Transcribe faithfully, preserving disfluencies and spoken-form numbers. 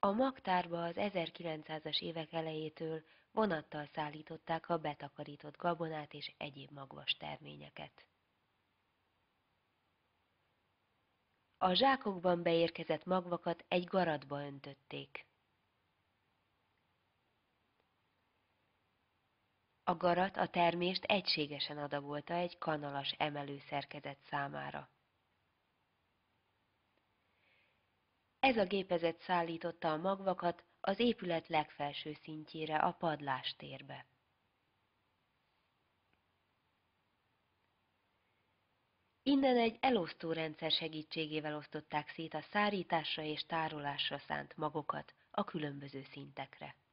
A magtárba az ezerkilencszázas évek elejétől vonattal szállították a betakarított gabonát és egyéb magvas terményeket. A zsákokban beérkezett magvakat egy garatba öntötték. A garat a termést egységesen adagolta egy kanalas emelőszerkezet számára. Ez a gépezet szállította a magvakat az épület legfelső szintjére, a padlástérbe. Innen egy elosztórendszer segítségével osztották szét a szárításra és tárolásra szánt magokat a különböző szintekre.